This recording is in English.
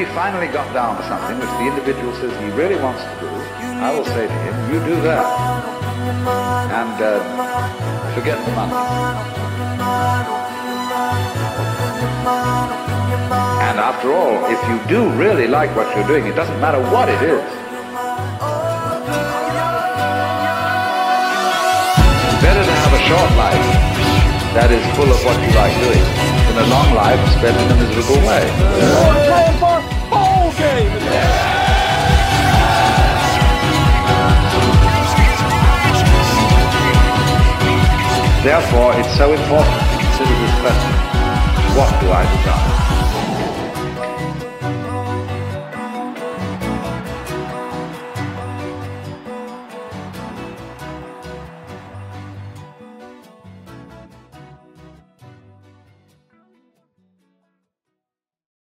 we finally got down to something which the individual says he really wants to do, I will say to him, you do that. And forget the money. And after all, if you do really like what you're doing, it doesn't matter what it is. Better to have a short life that is full of what you like doing than a long life spent in a miserable way. Ball game! Therefore, it's so important to consider this question: what do I desire?